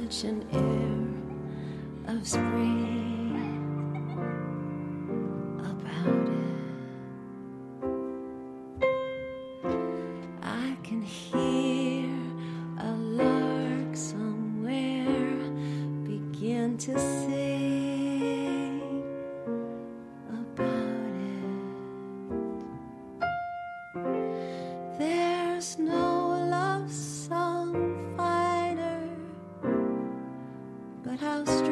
such an air of spring about it. I can hear a lark somewhere begin to sing about it. There's no love song finer, but how